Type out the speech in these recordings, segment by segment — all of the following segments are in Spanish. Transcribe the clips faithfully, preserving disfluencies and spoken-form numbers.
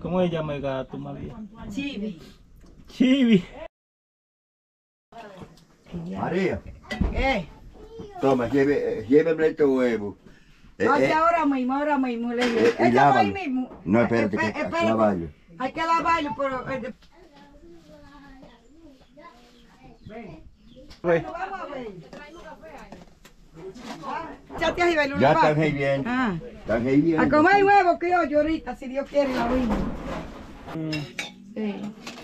¿Cómo se llama el gato, María? Chibi. Chibi. María. ¿Qué? Toma, lleve, lléveme este huevo. Eh, Hace eh, ahora mismo, ahora mismo le digo. eh, y ¿Esto va ahí lávalo. mismo? No, espérate, Espe- que hay que espérate. lavarlo. Hay que lavarlo, pero... eh, de- Pues, Bueno, vamos a ver. Ah, ya te has ido, Ya están ahí bien. Ah. Están ahí bien. A comer huevo criollo ahorita, si Dios quiere, la vida. Sí.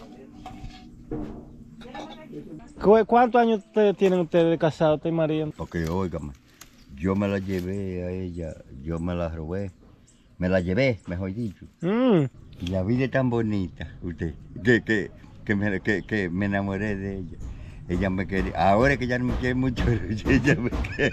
¿cu- ¿Cuántos años ustedes tienen ustedes de casados, usted y María? Porque, óigame, yo me la llevé a ella, yo me la robé. Me la llevé, mejor dicho. Mm. Y la vida es tan bonita, usted, que, que, que, me, que, que me enamoré de ella. Ella me quería, ahora que ya no me quiere mucho, ella me quiere.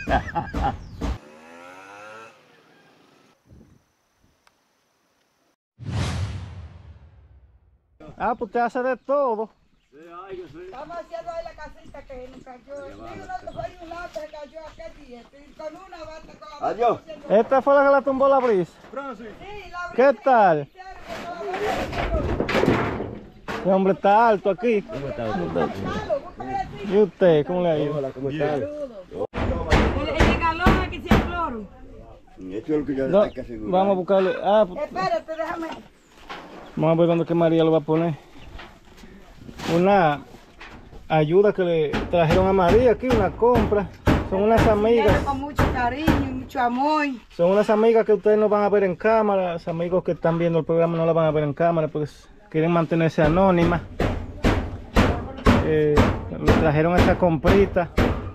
Ah, pues usted hace de todo. Estamos haciendo ahí la casita que nos cayó. Digo, no, fue un lado que se cayó aquel día. Y con una bata con la Adiós. ¿Esta fue la que la tumbó la brisa? Sí, la ¿Qué brisa tal? hicieron que no la Ese hombre está alto aquí. ¿Y usted? ¿Cómo le ha ido? ¿Cómo están? El, el galón aquí sin cloro. Esto es lo que yo No, hay que asegurar. vamos a buscarle. Ah, pues, Espérate, déjame. vamos a ver cuándo que María lo va a poner. Una ayuda que le trajeron a María aquí, una compra. Son unas amigas. Con mucho cariño y mucho amor. Son unas amigas que ustedes no van a ver en cámara. Los amigos que están viendo el programa no la van a ver en cámara porque quieren mantenerse anónimas. Eh, le trajeron esa comprita.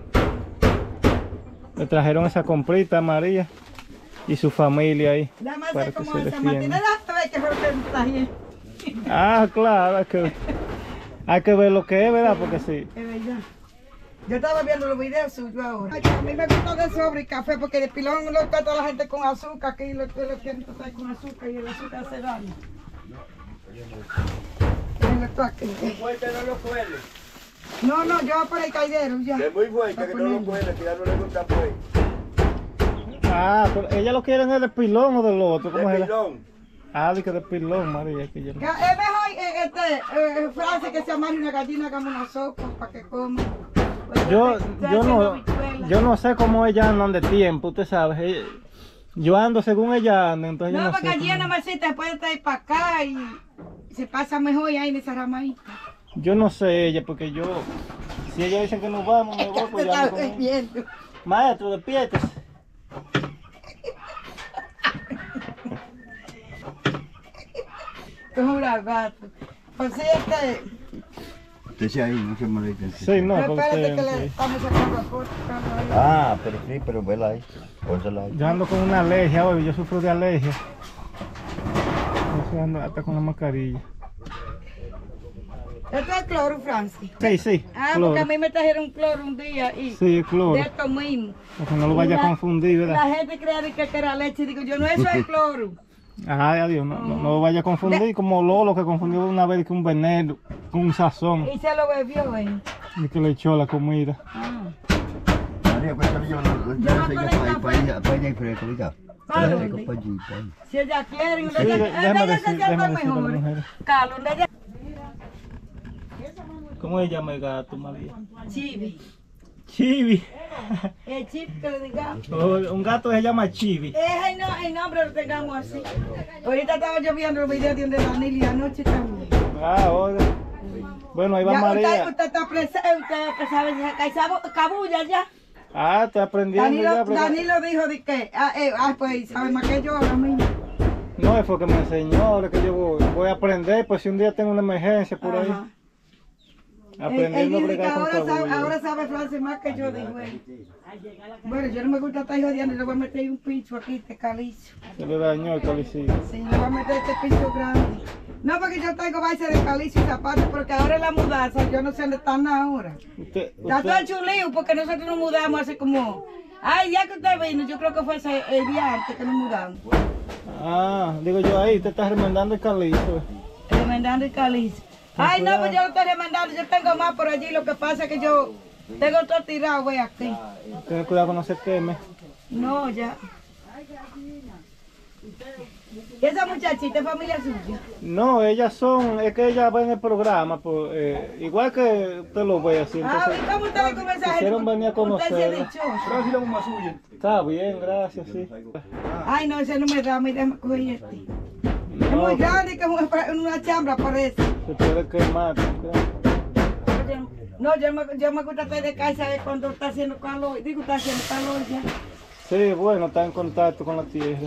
Le trajeron esa comprita a María y su familia ahí. Déjame para hacer que como se esa defienda. Martina. Déjame ver que fue lo que me traje. Ah, claro, hay que, hay que ver lo que es, ¿verdad? Porque sí. Es verdad. Yo estaba viendo los videos suyos ahora. Ay, a mí me gusta de sobre y café porque de pilón lo trata la gente con azúcar, que lo, lo quieren tratar con azúcar y el azúcar hace daño. En los toques. Fuerte no lo cuele. No, no, yo voy por el caidero ya. Es muy fuerte que no lo cuele, que ya no le gusta pues. Ah, pero ella lo quieren es de pilón o del otro, ¿cómo De es? pilón. Ah, de que de pilón, María, que yo no- Que es mejor eh, este, eh, frase que se amarre una gallina como una sopa para que coma. Pues Yo, estoy yo haciendo no, habichuelas. yo no sé cómo ella andan de tiempo, usted sabe. ella- Yo ando según ella anda, entonces yo No, no porque sé. allí cómo- una mesita después de estar para acá y se pasa mejor ahí en esa ramadita. Yo no sé ella, porque yo, si ella dice que nos vamos, me voy, pues Te ya estás no conozco. viendo. Maestro, despiértese. Es un gato. Pues sí, este. Usted sí ahí, no se moleste. Sí, no, Pero con espérate usted, que le sí. estamos sacando la foto. ahí. Ah, pero sí, pero vela ahí. Pónsela ahí. Yo ando con una alergia hoy, yo sufro de alergia. Yo sí ando hasta con la mascarilla. Esto es cloro, Francis. Sí, sí, Ah, cloro. porque a mí me trajeron cloro un día y Sí, cloro. de esto mismo. Para que no lo vaya a La- confundir, ¿verdad? La gente creía de que, que era leche y digo yo, no, eso es cloro. Ay, adiós, no, no, no lo vaya a confundir como Lolo que confundió una vez que un veneno con un sazón Y se lo bebió, eh. y que le echó la comida. Ah. María, pues yo no lo Yo no enseño tengo para café. allá, para allá y fresco, mira. ¿Para Para dónde? allá, para allá. Si ella quiere, Sí, ella, déjame ella decir- se siente déjame decirle a las mejor. mujeres. Carlos, donde ella... ¿Cómo se llama el gato, María? Chibi. Chibi. El chip que le digamos. Oh, un gato se llama Chibi. Es el, no, el nombre lo tengamos así. Ahorita estaba yo viendo los videos de Danilo y anoche también. Ah, oiga. Bueno, ahí va Ya, María. usted, usted está presente, usted que sabe sacar esa cabulla ya. Ah, estoy aprendiendo Danilo, ya. pero- Danilo dijo de que, ah, eh, ah, pues sabe más que yo ahora mismo. No, fue que me enseñó, ahora que yo voy, voy a aprender, pues si un día tengo una emergencia por ahí. Ajá. Él, él Aprendiendo a dice que bregar con ahora sabe, cabulla. ahora sabe francés más que yo, dijo él. Bueno, yo no me gusta estar jodiendo, le voy a meter un pincho aquí, este calizo. Se le dañó el calicito. Sí, le voy a meter este pincho grande. No, porque yo traigo base de calizo y zapatos, porque ahora es la mudanza, yo no sé dónde están ahora. Usted, Está todo usted, el chulío, porque nosotros nos mudamos hace como... Ay, ya que usted vino, yo creo que fue ese, el día antes que nos mudamos. ah, digo yo ahí, usted está remendando el calizo. Remendando el calizo. Ay, no, pues yo lo estoy remendando, yo tengo más por allí, lo que pasa es que yo tengo todo tirado, güey, aquí. Ten cuidado que no se queme. No, ya. ¿Y esa muchachita es familia suya? No, ellas son, es que ellas ven el programa, pues, eh, igual que usted lo ve así. Ah, Entonces, ¿y cómo usted ve con esa gente? quisieron venir a Usted se conocerla. dichoso. la mamá suya. Está bien, gracias, sí. Ay, no, ese no me da, me déjame coger este. Es No, muy grande, que es una- una chambra parece. se puede quemar. ¿no? No, yo me, yo me gusta estar de casa eh, cuando está haciendo calor. Digo, está haciendo calor ya. Sí, bueno, está en contacto con la tierra.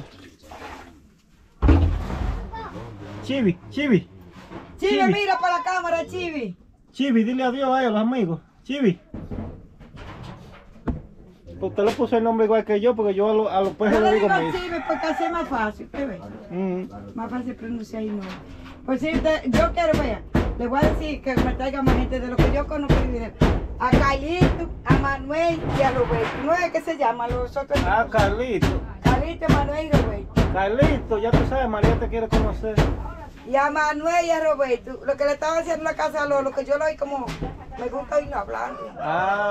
Chivi, Chivi, Chivi, Chivi. mira para la cámara, Chivi. Chivi, dile adiós a ellos, los amigos. Chivi. Usted le puso el nombre igual que yo, porque yo a, lo- a los Yo peces le le digo digo mis. Chivi porque así es más fácil, ¿usted ve? Mm. Más fácil pronunciar y no. Pues si usted, yo quiero, vea, le voy a decir que me traiga más gente de lo que yo conozco en video. A Carlito, a Manuel y a Roberto. ¿No es que se llama los otros? Ah, Carlito. Carlito, Manuel y Roberto. Carlito, ya tú sabes, María te quiere conocer. Y a Manuel y a Roberto, lo que le estaba haciendo en la casa a Lolo, que yo lo oí como, me gusta oírlo hablando. Ah,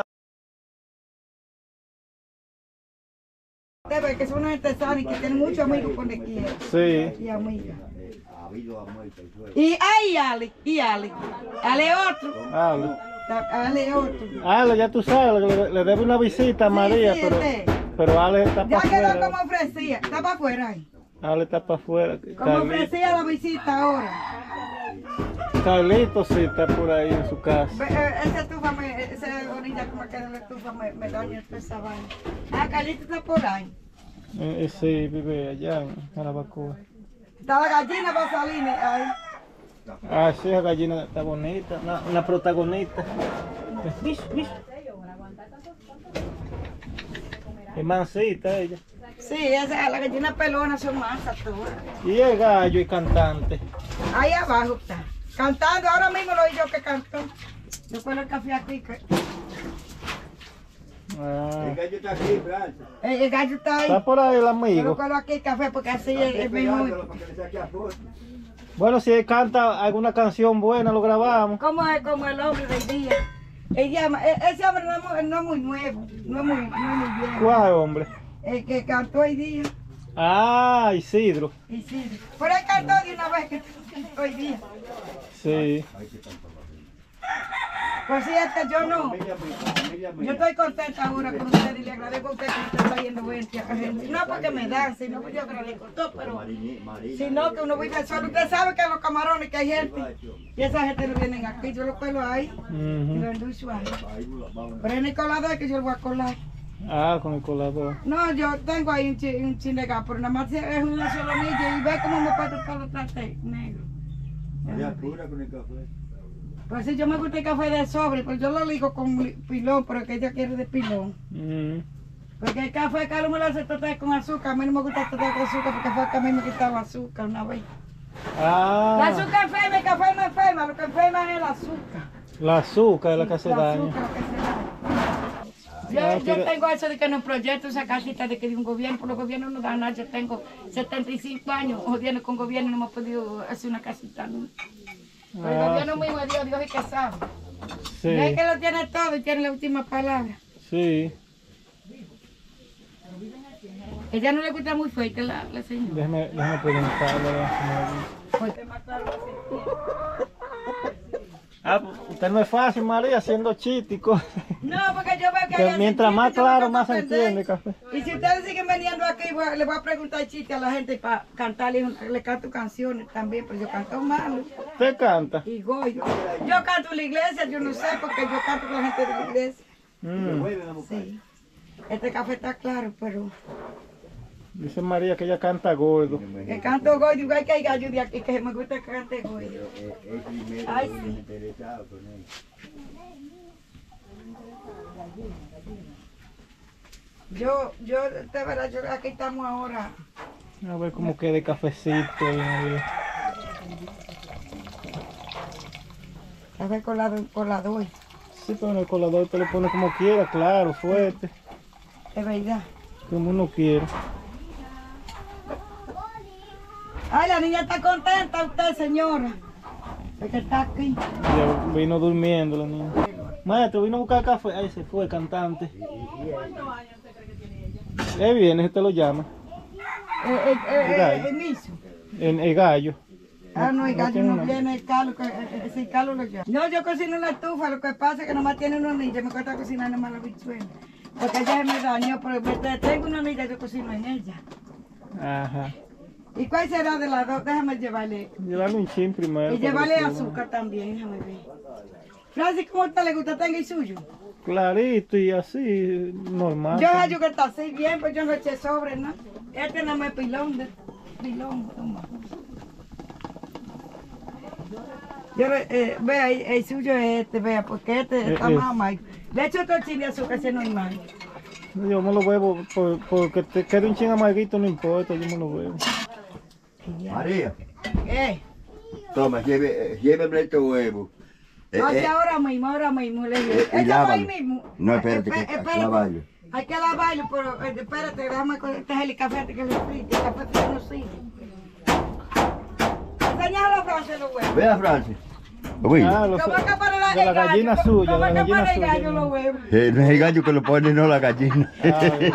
Usted ve que es una gente sana y que tiene muchos amigos por donde quiera. sí. Y amigas. Ha habido amor y suerte. Y ay, Ale, y Ale. Ale otro. Ale. Ale otro. Ale, ya tú sabes, le, le debe una visita a Sí, María, sí, pero, este. pero Ale está Ya para quedó afuera. como ofrecía. Está para afuera ahí. Ale está para afuera. Como Carlito, ofrecía la visita ahora. Carlito sí está por ahí en su casa. Ve, eh, Esa estufa, me, esa orilla como queda la estufa me, me daña toda esa vaina. Ah, Carlito está por ahí. Eh, eh, sí, vive allá en Jarabacoa. Está la gallina para salir ahí. Ah, sí, la gallina está bonita, una, una protagonista. Bish, bish. Es mansita ella. Sí, esa, la gallina pelona son mansas todas. Y es gallo y cantante. Ahí abajo está. Cantando, ahora mismo lo oí yo que cantó. Yo cuelo el café aquí. Que, Ah. El gallo está aquí, Francis. el, el gallo está ahí. Está por ahí el Yo lo amigo. cuelo aquí el café porque así es, Estoy es mejor. esperándolo para que le saque a foto. Bueno, si él canta alguna canción buena, lo grabamos. Como es como el hombre del día. Él llama, e- ese hombre no es, muy, no es muy nuevo, no es muy, no es muy viejo. ¿Cuál hombre? El que cantó hoy día. Ah, Isidro. Y sí. Pero él cantó de una vez que cantó hoy día. Sí. Por cierto, yo no. Familia mía, familia Yo mía. estoy contenta ahora con usted y le agradezco a usted que me está trayendo gente a gente. No porque me dan, sino porque yo agradezco todo, pero Marini- Marina. sino que uno vive solo. Usted sabe que los camarones que hay gente y esa gente no vienen aquí. Yo lo cuelo ahí y lo Ujú. endulzo ahí. Ahí vamos. Pero en el colador es que yo lo voy a colar. Ah, con el colador. No, yo tengo ahí un, chi, un chin de gas, pero nada más es una sola anillo y ve cómo me puedo todo los trastes negro. Ya cura con el café. Pues sí, yo me gusta el café de sobre, pero yo lo ligo con li- pilón, pero que ella quiere de pilón. Ujú. Porque el café Carlos me lo hace tratar con azúcar, a mí no me gusta tratar con azúcar porque fue que a mí me quitaba azúcar una vez. El Ah, azúcar enferma, el café no enferma, lo que enferma es el azúcar. la azúcar es la que hace El daño. azúcar, lo que hace daño. Yo, Ah, yo pero- tengo eso de que en un proyecto, esa casita de que de un gobierno, por los gobiernos no dan nada. Yo tengo setenta y cinco años jodiendo con gobierno y no hemos podido hacer una casita nunca. Pero el Ah, gobierno mismo es Dios, Dios es que sabe. sí, Es que lo tiene todo y tiene la última palabra. sí. Ella no le gusta muy fuerte la, la señora. Déjame, déjame preguntarle. a la señora. Fuerte más claro así. Ah, usted no es fácil, María, haciendo chistes y cosas. No, porque yo veo que, Que ella mientras hace más chistes, yo me claro, tengo más que se aprender. entiende, café. Y si ustedes siguen veniendo aquí, voy- le voy a preguntar chistes a la gente para cantarle, le canto canciones también, pero yo canto malo. ¿Usted canta? Y goy. Yo canto en la iglesia, yo no sé, porque yo canto con la gente de la iglesia. Mm. Sí. Este café está claro, pero Dice María que ella canta gordo. que canto goy, igual que hay gallo de aquí, que me gusta que cante goy. Es primero Ay, que sí. me interesado con él. Yo, yo, de verdad, yo, aquí estamos ahora. A ver cómo queda el cafecito. ahí, María. Café colado, colado hoy. Sí, pero en el colador te lo pone como quiera, claro, fuerte, Es verdad. como uno quiera. Ay, la niña está contenta, usted, señora. Porque está aquí. Ya vino durmiendo la niña. Maestro, vino a buscar café. Ahí se fue, cantante. Él viene, usted lo llama. Eh, eh, eh, Mira eh, ahí. eh, Miso. En el gallo. Ah, no, el No gallo tiene no nada. viene, el Carlos, que- eh, eh, sí, Carlos lo llama. No, yo cocino en la estufa, lo que pasa es que nomás tiene una hornilla, me cuesta cocinar nomás la bichuela. Porque ella se me dañó, pero me- tengo una hornilla, yo cocino en ella. Ajá. ¿Y cuál será de las dos? Déjame llevarle. Llevarle un chin primero. Y para llevarle que suba. azúcar también, déjame ver. Francis, ¿cómo a usted le gusta? ¿Tenga el suyo? Clarito y así, normal. Yo hallo que está así bien, pues yo no eché sobre, ¿no? Este no me pilón de pilón, toma. Yo eh, vea, el, el suyo es este, vea, porque este está Eh, más es. amargo. Le echo otro chile de azúcar, si no hay más. Yo me lo bebo, por, porque te quede un chin amarguito, no importa, yo me lo bebo. María, Eh, toma, lleve, lléveme este huevo. Eh, hace eh, ahora mismo, ahora mismo le digo. y Échalo ahí lávalo. mismo. No, espérate, que Espe- hay que espérate. lavarlo. Hay que lavarlo, pero eh, espérate, déjame coger el café antes que le fríe, el café que no sirve. Enseñalo a Francia los huevos. Vea, Francis. Uy, Ah, los- ¿Cómo es que pone la, de la el gallo? gallina ¿Cómo- suya, ¿Cómo de es la que pone gallina el gallo suya, los no. huevos? eh, no es el gallo que lo pone, no la gallina. Ay.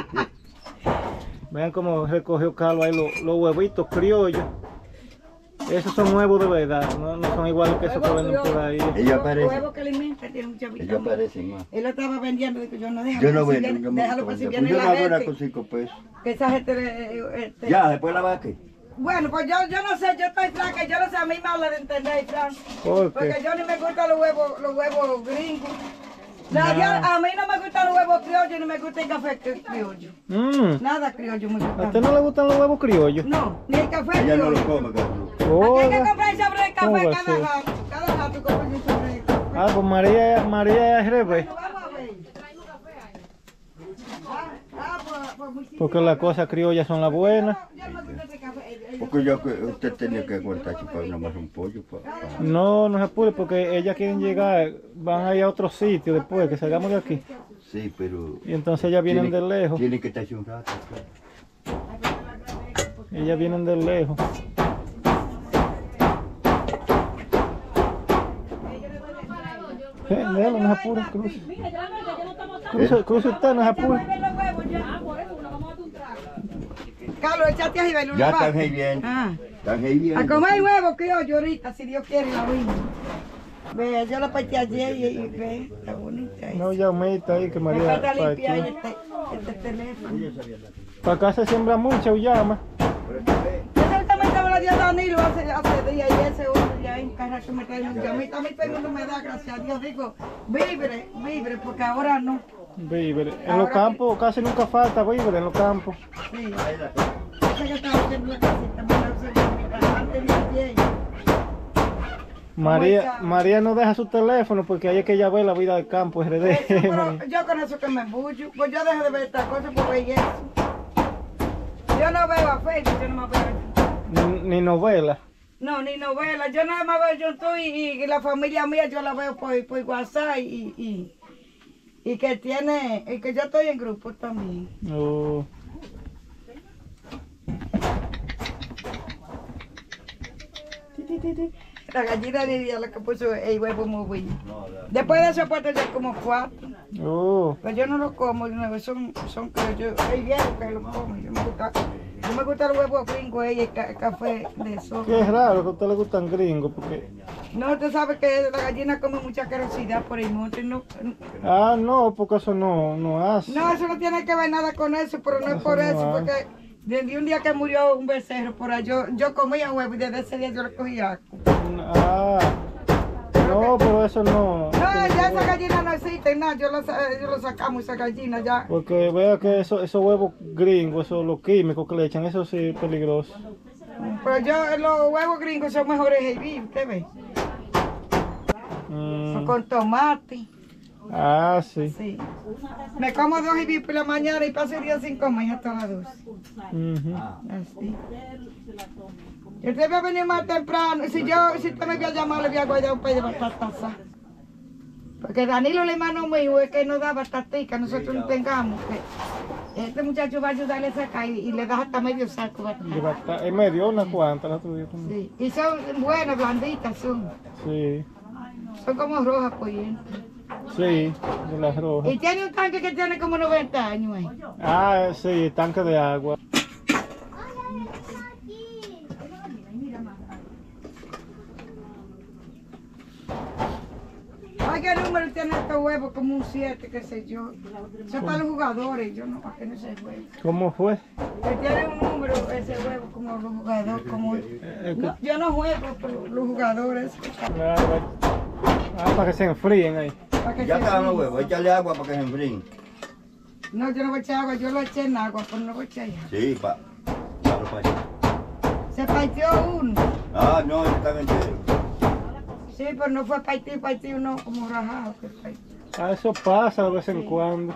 Vean cómo recogió Carlos ahí los, los huevitos criollos. Esos son huevos de verdad, no, no son iguales que esos que venden por ahí. Ellos aparecen. Huevos que alimentan, tienen mucha Ellos vitamina. aparecen más. Él lo estaba vendiendo, digo yo no déjalo. Yo no para si vendo, viene- yo me Déjalo para si yo viene no la hago nada gente. con cinco pesos. Que esa gente le... este- Ya, después la vaca. Bueno, pues yo, yo no sé, yo estoy flaca, yo no sé, a mí me habla de entender, Fran. ¿Por Porque qué? yo ni me gustan los huevos, los huevos gringos. Nada, Nah. yo- a mí no me gustan los huevos criollos, ni me gusta el café cri- criollo. Mm, Nada criollo me ¿A gusta. usted no le gustan los huevos criollos? No, ni el café Ella no criollo. lo come, Carlos. Oh, Aquí hay que comprar sobre el ¿Cómo café va a cada ser? rato. Cada rato compras un sobre el café. Ah, pues María, María es al revés. Bueno, vamos a ver. Ah, ah, pues, pues muchísimas Porque las cosas criollas son las buenas. Yo no me gusta ese café. eh, eh, Porque yo, que usted tenía que aguantar chupar nomás un pollo. Pa, pa. No, no se apure porque ellas quieren llegar, van a ir a otro sitio después que salgamos de aquí. Sí, pero... Y entonces ellas vienen de tiene- lejos. Tiene que estarse un rato. claro. Ellas vienen de lejos. Eh, déjalo, no se apure, cruce. Cruce, cruce usted, no se apure. los huevos ya. Carlos, échate ahí, Belú. Ya están ahí bien. Ah. Están ahí bien. A comer huevos criollo ahorita, si Dios quiere, la misma. Ve, yo la partí ayer y, y ve, está bonita. No llamita ahí que Me María falta limpiar partió. este, este teléfono. Para acá se siembra mucha llama. Yo exactamente me la dio Danilo hace, hace días y ese otro ya en casa que me trae un día. A mí también todo el mundo me da, gracias a Dios. Digo, vibre, vibre, porque ahora no. Víveres. En los campos casi nunca falta víveres en los campos. Sí. Ese que estaba haciendo la casita, me la usé antes de ayer. María, María no deja su teléfono porque ahí es que ella ve la vida del campo, R D. Eso, pero yo con eso que me embullo, pues yo dejo de ver estas cosas por ver eso. Yo no veo a Facebook, yo no me veo. Ni, ni novela. No, ni novela, yo nada más veo YouTube y, y la familia mía yo la veo por, por WhatsApp y, y, y que tiene, y que yo estoy en grupo también. Oh. Ti, ti, ti, ti. La gallina diría la que puso el huevo muy bueno. Después de eso he puesto ya como cuatro. Oh. Pero yo no los como, de nuevo, son, son que yo, hay viejo que los como, yo me gusta, yo me gusta el huevo gringo y el, ca- el café de soja. Qué raro que a usted le gustan gringos porque... No, usted sabe que la gallina come mucha querosidad por el monte, no, Ah, no, porque eso no, no hace. no, eso no tiene que ver nada con eso, pero no es Eso por no eso, hay. porque desde un día que murió un becerro por ahí, yo, yo comía huevo y desde ese día yo le cogía asco. Ah. No, pero eso no. No, ya esa gallina no existe, nada, yo lo, sa- yo lo sacamos esa gallina ya. Porque vea que eso, esos huevos gringos, esos los químicos que le echan, eso sí es peligroso. Pero yo, los huevos gringos son mejores que vivir, ¿usted ve? Mm. Con tomate, Ah, sí. sí. Me como dos y por la mañana y paso el día sin comer hasta las dos. Ujú. Así. Yo te voy a venir más temprano. Si yo, si usted me voy a llamar, le voy a guardar un pez de batata asada. Porque Danilo, el hermano mío, es que no da batatica, nosotros no tengamos. Que este muchacho va a ayudarle a sacar y, y le da hasta medio saco de Y batata. bata- él me dio una cuanta el otro día también. Sí. Y son buenas, blanditas son. Sí, Son como rojas por dentro. sí, de las rojas. Y tiene un tanque que tiene como noventa años. ¿Eh? Ah, sí, tanque de agua. Ay, ¿qué número tiene estos huevos? Como un siete, qué sé yo. Eso es para los jugadores, yo no, para que no se juegue. ¿Cómo fue? Que tiene un número ese huevo como los jugadores, como... No, yo no juego, pero los jugadores... Claro, ah, para que se enfríen ahí. Para que Ya se estaban los fríen. huevos, échale agua para que se enfríen. No, yo no voy a echar agua, yo lo eché en agua, pero no voy a echar ya. Sí, para. Pa, pa, pa. Se partió uno. Ah, no, están enteros. Sí, pero no fue partido, partido uno como rajado que partió. Ah, eso pasa de vez en cuando.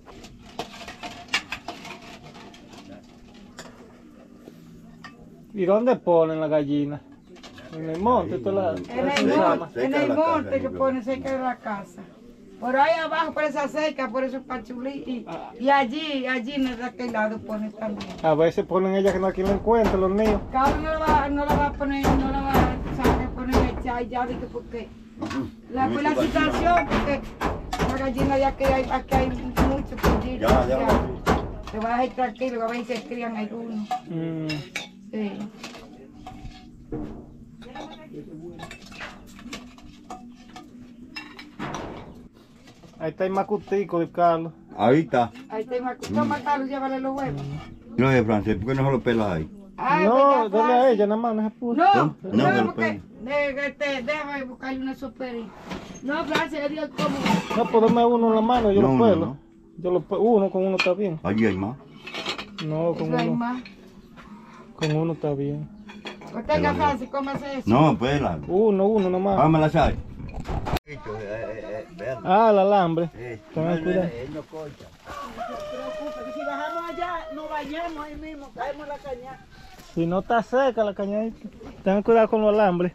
¿Y dónde ponen la gallina? En el monte, toda la, En toda el esa monte, cerca en de el la monte casa, que yo pone creo. cerca de la casa. Por ahí abajo, por esa cerca, por esos pachulí. Y, y allí, allí en aquel lado pone también. A veces ponen ella que no aquí lo encuentran los niños. Carlos no la va, no la va a poner, no la va a saber poner a echar ya, dije porque la, por la situación, porque la gallina ya que hay, aquí hay mucho pollito. Ya, ya, ya. Te vas a ir tranquilo, a ver si se crían algunos. Mm. Sí. Ahí está el macutico de Carlos. Ahí está. Ahí te va, toma Carlos, llévale los huevos. No es francés, ¿por qué no se lo pelas ahí? Ay, No, pues ya dale a fácil. ella, nada más, no se puso. No, No, no, no me lo porque de, este, déjame buscarle una soperita. No, gracias a Dios, como. No, pues dame uno en la mano, yo No, lo uno, pelo. no. Yo lo pe- uno con uno está bien. Allí hay más. No, con Eso hay uno, más. con uno está bien. O tenga fácil, cómase eso. No, pela. Uno, uno nomás. Vamos a la sal. Ah, el alambre. Eh, Tengan no, cuidado. no, él no corta. No se preocupe, que si bajamos allá, nos bañamos ahí mismo, caemos en la cañada. Si no está seca la cañadita. Tengan cuidado con los alambres.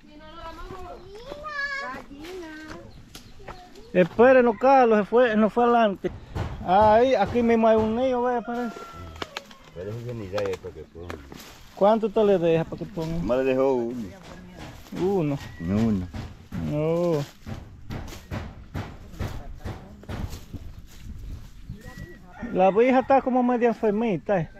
Espérenos, Carlos, se fue, no fue adelante. Ahí, aquí mismo hay un niño, ve, parece. Pero es que ni idea es para que ponga. ¿Cuánto te le deja para que ponga? Me le dejó uno. Uno. Uno. No. La vieja está como media enfermita, eh.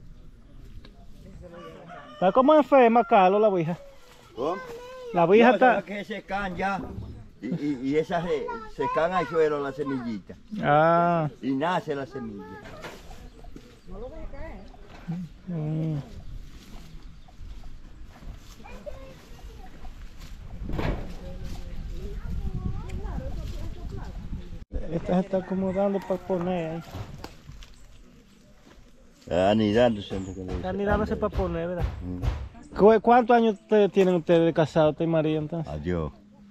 Está como enferma, Carlos, la vieja. ¿Cómo? La vieja No, está... ¿sabes que se caen ya? Y, y, y esas se, se caen al suelo las semillitas. Ah. Y nace la semilla. Mm. Esta se está acomodando para poner ahí. Anidándose. Está anidándose para poner, ¿verdad? Mm. ¿Cu- ¿Cuántos años ustedes tienen ustedes de casados, usted y María, entonces? Adiós.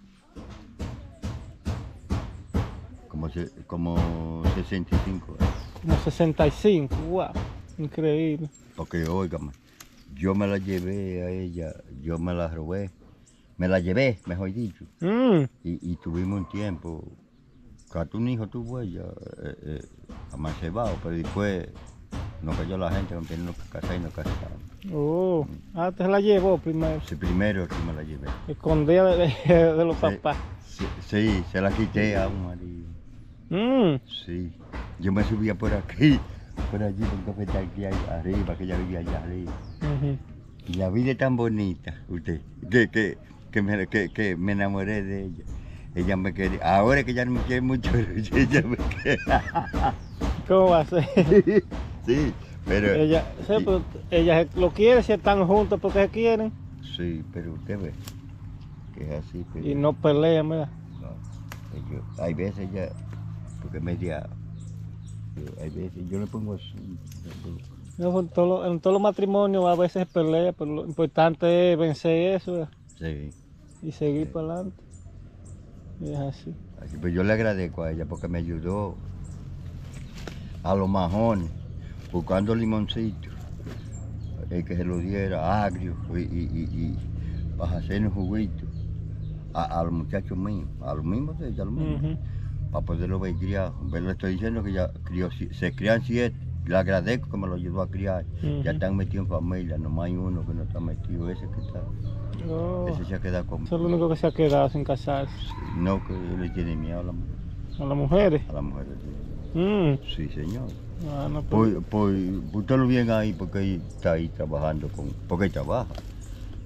Como, se, como sesenta y cinco. Como sesenta y cinco, wow, increíble. Porque, óigame, yo me la llevé a ella, yo me la robé. Me la llevé, mejor dicho. Mm. Y, y tuvimos un tiempo. Cuando un hijo tuvo ella, eh, eh, amancebado, pero después nos cayó la gente, nos teníamos que casar y nos casamos. Oh, ah, te la llevó primero. Sí, primero que me la llevé. Escondida de, de- de los Sí. papás. Sí, sí, se la quité a un marido. Mm. Sí, yo me subía por aquí, por allí, porque está aquí arriba, que ella vivía allá arriba. Ujú. Y la vida es tan bonita, usted, que, que, que, me, que, que me enamoré de ella. Ella me quería, ahora que ya no me quiere mucho, ella me quiere. ¿Cómo va a ser? Sí, pero... Ella, sí, sí, pero ella lo quiere si están juntos porque se quieren sí, pero usted ve que es así. Pero, y no pelean, ¿verdad? no, yo- hay veces ella, porque media, yo- hay veces yo le pongo así. No, en todos los- en todos los matrimonios a veces se pelea, pero lo importante es vencer eso, ¿verdad? Sí, Y seguir para adelante. Y es así. así, pues yo le agradezco a ella porque me ayudó a los majones, buscando limoncitos, el que se lo diera agrio y, y, y, y para hacer un juguito a, a los muchachos míos, a los mismos de ella, a los mismos, Ujú. para poderlo ver criar. Pero le estoy diciendo que ya crió, si- se crían siete, le agradezco que me lo ayudó a criar. Ujú. Ya están metidos en familia, nomás hay uno que no está metido, ese que está, Oh, ese se ha quedado eso es conmigo. lo único que se ha quedado sin casarse. No, que le tiene miedo a la mujer, A las mujeres. a la mujer. Mm. Sí, señor. Ah, no, pues, Pues, pues, búscalo bien ahí porque él está ahí trabajando con, porque él trabaja.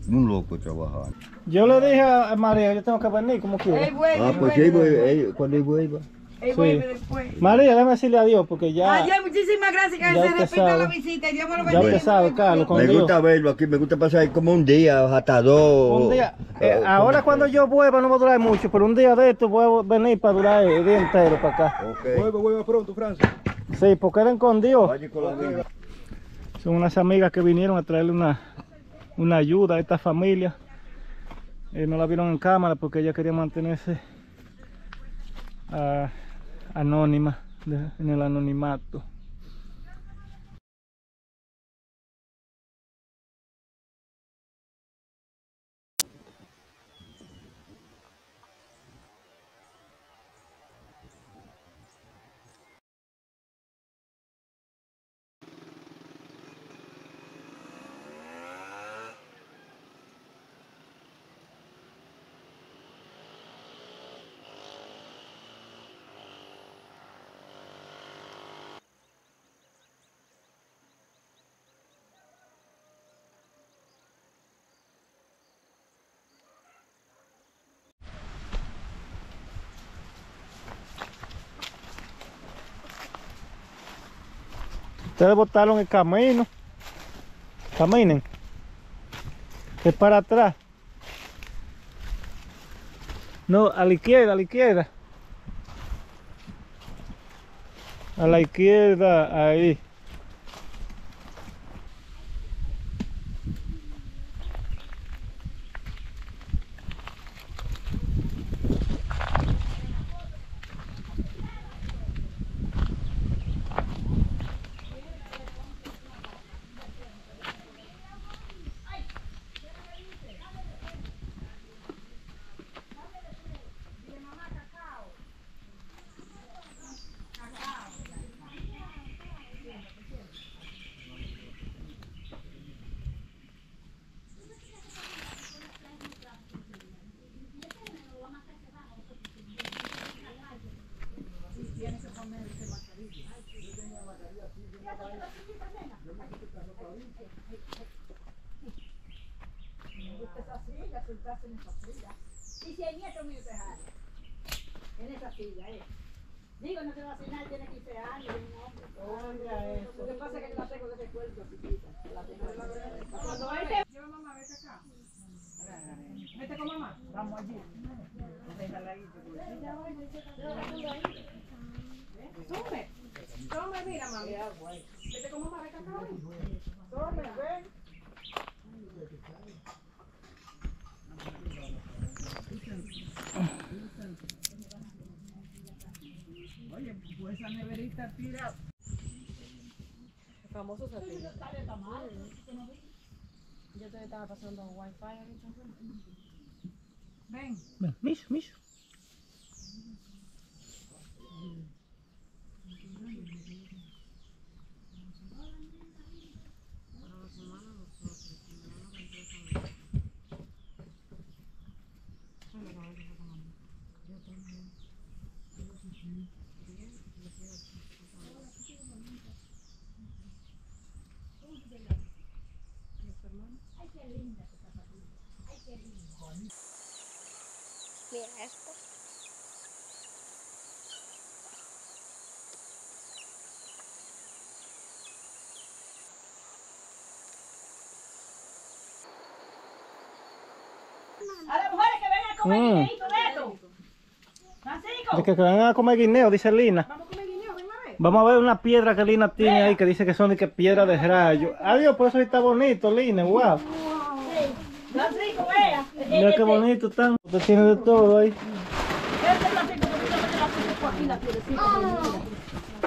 un loco trabajando. Yo le dije a María, yo tengo que venir como Él quiera. vuelve, Ah, él pues sí, vuelve. pues, eh, cuando él vuelva. Él Sí. vuelve después. María, déjame decirle adiós porque ya, Ay, ya, muchísimas gracias, que ya se usted repita sabe. la visita. Dios me lo ya bendiga. usted sabe, Carlos, con Me Dios. gusta verlo aquí, me gusta pasar ahí como un día, hasta dos. Un día, eh, eh, ahora como- cuando yo vuelva no va a durar mucho, pero un día de esto voy a venir para durar el día entero para acá. Ok. Vuelve, vuelve pronto, Francia. Sí, porque eran con Dios. Vaya con la vida. Son unas amigas que vinieron a traerle una, una ayuda a esta familia. Eh, no la vieron en cámara porque ella quería mantenerse ah, anónima, de- en el anonimato. Ustedes botaron el camino. Caminen. Es para atrás. No, a la izquierda, a la izquierda. A la izquierda, ahí. Y si el nieto mío se jala en esa silla, eh. Digo, no se va a hacer nada, tiene quince años, es un hombre. Oiga eso. Lo que pasa es que yo la tengo de recuerdo, chiquita. La tengo de recuerdo. Cuando él te... Lleva mamá, vete acá. Vete con mamá. Vamos allí. Déjala ahí. Sube. Tome, mira, mami. Vete con mamá, vete acá. Tome, ven. Oye, pues esa neverita tira. El famoso satélite. Yo te estaba pasando wifi ahorita. Ven. Ven, miso, miso. Mira esto. A las mujeres que vengan a comer Mm. guineíto de esto. Francisco. De que, que van a comer guineo, dice Lina. Vamos a comer guineo, ven a ver. Vamos a ver una piedra que Lina tiene ahí que dice que son de que piedra de rayo. Adiós, por eso está bonito, Lina, wow. Francisco, vea. Mira qué bonito están. Usted tiene de todo ahí. Este Francisco, porque yo me la puse aquí la piedrecita. Mira.